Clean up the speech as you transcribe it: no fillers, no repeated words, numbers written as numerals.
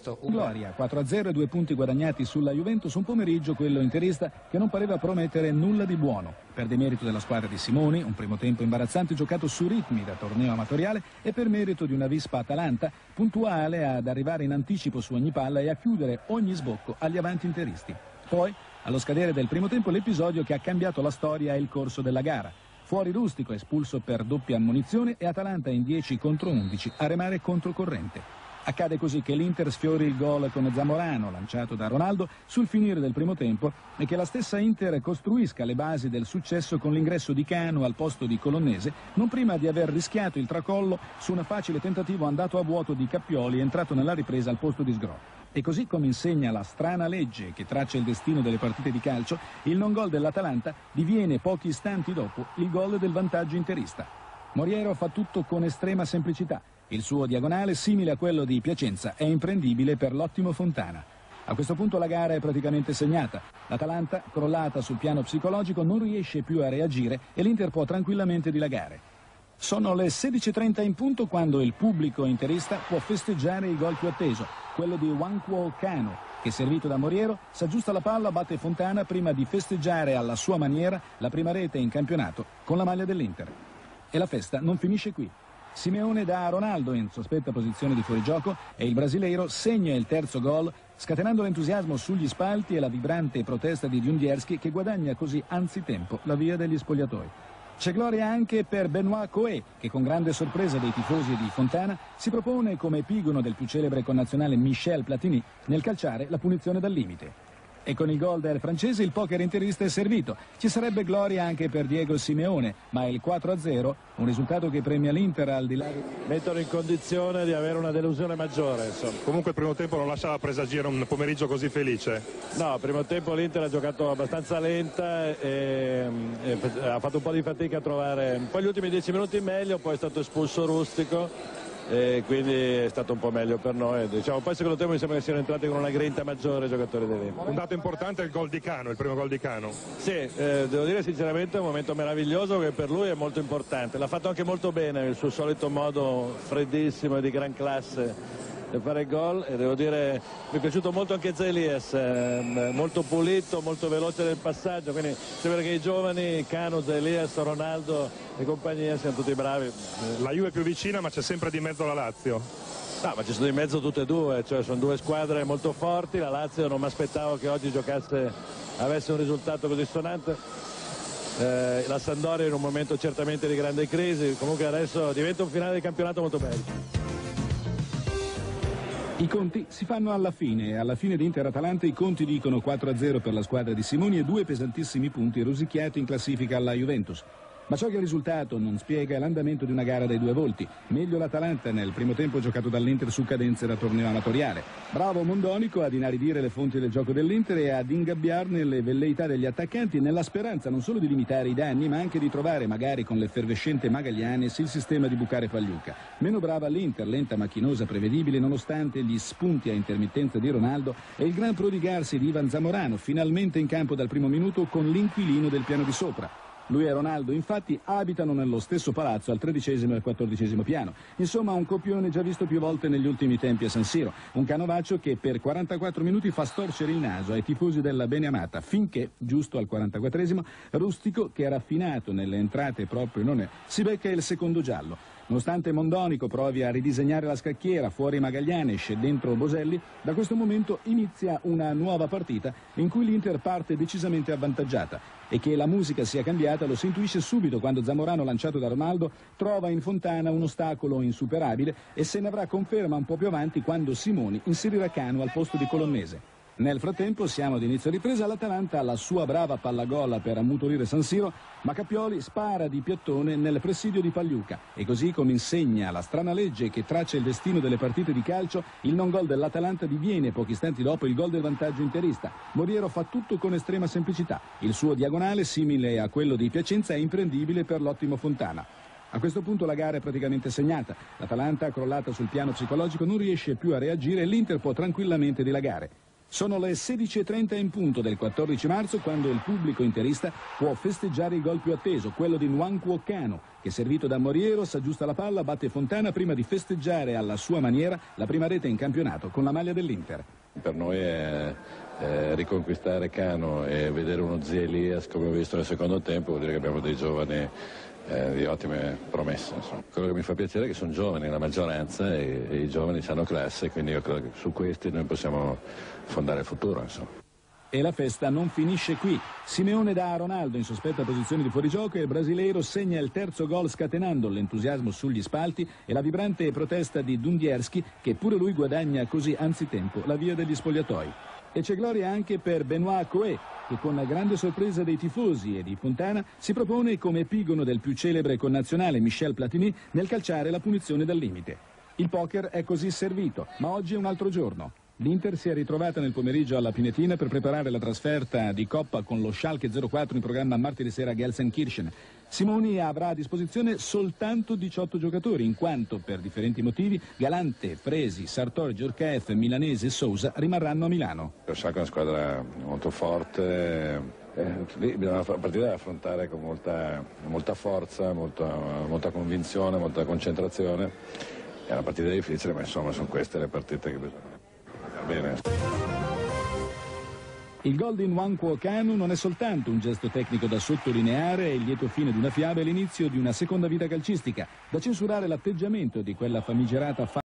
questo. Gloria, 4-0 e 2 punti guadagnati sulla Juventus, un pomeriggio quello interista che non pareva promettere nulla di buono. Per demerito della squadra di Simoni, un primo tempo imbarazzante giocato su ritmi da torneo amatoriale, e per merito di una vispa Atalanta, puntuale ad arrivare in anticipo su ogni palla e a chiudere ogni sbocco agli avanti interisti. Poi, allo scadere del primo tempo, l'episodio che ha cambiato la storia e il corso della gara. Fuori Rustico, espulso per doppia ammonizione, e Atalanta in 10 contro 11 a remare controcorrente. Accade così che l'Inter sfiori il gol con Zamorano, lanciato da Ronaldo, sul finire del primo tempo, e che la stessa Inter costruisca le basi del successo con l'ingresso di Cano al posto di Colonnese, non prima di aver rischiato il tracollo su un facile tentativo andato a vuoto di Cappioli, entrato nella ripresa al posto di Sgro. E così, come insegna la strana legge che traccia il destino delle partite di calcio, il non gol dell'Atalanta diviene pochi istanti dopo il gol del vantaggio interista. Moriero fa tutto con estrema semplicità. Il suo diagonale, simile a quello di Piacenza, è imprendibile per l'ottimo Fontana. A questo punto la gara è praticamente segnata. L'Atalanta, crollata sul piano psicologico, non riesce più a reagire e l'Inter può tranquillamente dilagare. Sono le 16:30 in punto quando il pubblico interista può festeggiare il gol più atteso, quello di Nwankwo Kanu, che servito da Moriero s'aggiusta la palla, batte Fontana prima di festeggiare alla sua maniera la prima rete in campionato con la maglia dell'Inter. E la festa non finisce qui. Simeone dà a Ronaldo in sospetta posizione di fuorigioco e il brasileiro segna il terzo gol, scatenando l'entusiasmo sugli spalti e la vibrante protesta di Djundjerski, che guadagna così anzitempo la via degli spogliatoi. C'è gloria anche per Benoît Coé, che con grande sorpresa dei tifosi di Fontana si propone come epigono del più celebre connazionale Michel Platini nel calciare la punizione dal limite. E con il gol del francese il poker interista è servito. Ci sarebbe gloria anche per Diego Simeone, ma il 4-0, un risultato che premia l'Inter al di là di... mettono in condizione di avere una delusione maggiore, insomma. Comunque il primo tempo non lasciava presagire un pomeriggio così felice. No, il primo tempo l'Inter ha giocato abbastanza lenta e ha fatto un po' di fatica a trovare. Poi gli ultimi 10 minuti meglio, poi è stato espulso Rustico e quindi è stato un po' meglio per noi. Diciamo, poi secondo tempo mi sembra che siano entrati con una grinta maggiore i giocatori dell'Inter. Un dato importante è il gol di Cano, il primo gol di Cano. Sì, devo dire sinceramente è un momento meraviglioso che per lui è molto importante. L'ha fatto anche molto bene, il suo solito modo freddissimo e di gran classe per fare gol, e devo dire mi è piaciuto molto anche Zelias, molto pulito, molto veloce nel passaggio, quindi sembra che i giovani, Cano, Zelias, Ronaldo e compagnia siano tutti bravi. La Juve è più vicina, ma c'è sempre di mezzo la Lazio. No, ma ci sono di mezzo tutte e due, cioè sono due squadre molto forti. La Lazio non mi aspettavo che oggi avesse un risultato così stonante. La Sampdoria in un momento certamente di grande crisi, comunque adesso diventa un finale di campionato molto bello. I conti si fanno alla fine, e alla fine di Inter-Atalanta i conti dicono 4-0 per la squadra di Simoni e 2 pesantissimi punti rosicchiati in classifica alla Juventus. Ma ciò che il risultato non spiega è l'andamento di una gara dai due volti. Meglio l'Atalanta nel primo tempo giocato dall'Inter su cadenze da torneo amatoriale. Bravo Mondonico ad inaridire le fonti del gioco dell'Inter e ad ingabbiarne le velleità degli attaccanti, nella speranza non solo di limitare i danni, ma anche di trovare, magari con l'effervescente Magaglianes, il sistema di bucare Pagliuca. Meno brava l'Inter, lenta, macchinosa, prevedibile, nonostante gli spunti a intermittenza di Ronaldo e il gran prodigarsi di Ivan Zamorano, finalmente in campo dal primo minuto con l'inquilino del piano di sopra. Lui e Ronaldo infatti abitano nello stesso palazzo al 13° e al 14° piano. Insomma, un copione già visto più volte negli ultimi tempi a San Siro. Un canovaccio che per 44 minuti fa storcere il naso ai tifosi della beneamata, finché, giusto al 44°, Rustico, che è raffinato nelle entrate proprio non è, si becca il secondo giallo. Nonostante Mondonico provi a ridisegnare la scacchiera, fuori Magaglianes e dentro Boselli, da questo momento inizia una nuova partita in cui l'Inter parte decisamente avvantaggiata. E che la musica sia cambiata lo si intuisce subito quando Zamorano, lanciato da Ronaldo, trova in Fontana un ostacolo insuperabile e se ne avrà conferma un po' più avanti quando Simoni inserirà Cano al posto di Colonnese. Nel frattempo siamo ad inizio ripresa, l'Atalanta ha la sua brava pallagola per ammutolire San Siro, ma Cappioli spara di piattone nel presidio di Pagliuca e così, come insegna la strana legge che traccia il destino delle partite di calcio, il non gol dell'Atalanta diviene pochi istanti dopo il gol del vantaggio interista. Moriero fa tutto con estrema semplicità, il suo diagonale, simile a quello di Piacenza, è imprendibile per l'ottimo Fontana. A questo punto la gara è praticamente segnata, l'Atalanta, crollata sul piano psicologico, non riesce più a reagire e l'Inter può tranquillamente dilagare. Sono le 16:30 in punto del 14 marzo quando il pubblico interista può festeggiare il gol più atteso, quello di Nwankwo Kanu, che servito da Moriero s'aggiusta la palla, batte Fontana prima di festeggiare alla sua maniera la prima rete in campionato con la maglia dell'Inter. Per noi è riconquistare Kanu e vedere uno Zia Elias come ho visto nel secondo tempo, vuol dire che abbiamo dei giovani di ottime promesse. Insomma. Quello che mi fa piacere è che sono giovani la maggioranza e i giovani hanno classe, quindi io credo che su questi noi possiamo fondare il futuro. Insomma. E la festa non finisce qui. Simeone dà a Ronaldo in sospetta posizione di fuorigioco e il brasileiro segna il terzo gol scatenando l'entusiasmo sugli spalti e la vibrante protesta di Dundierski, che pure lui guadagna così anzitempo la via degli spogliatoi. E c'è gloria anche per Benoît Coé, che con grande sorpresa dei tifosi e di Fontana si propone come epigono del più celebre connazionale Michel Platini nel calciare la punizione dal limite. Il poker è così servito, ma oggi è un altro giorno. L'Inter si è ritrovata nel pomeriggio alla Pinetina per preparare la trasferta di Coppa con lo Schalke 04 in programma martedì sera a Gelsenkirchen. Simoni avrà a disposizione soltanto 18 giocatori, in quanto per differenti motivi Galante, Presi, Sartori, Djorkaeff, Milanese e Sousa rimarranno a Milano. Lo Schalke è una squadra molto forte, lì bisogna una partita da affrontare con molta forza, molta convinzione, molta concentrazione. È una partita difficile, ma insomma sono queste le partite che bisogna bene. Il gol di Nwankwo Kanu non è soltanto un gesto tecnico da sottolineare e il lieto fine di una fiaba e l'inizio di una seconda vita calcistica, da censurare l'atteggiamento di quella famigerata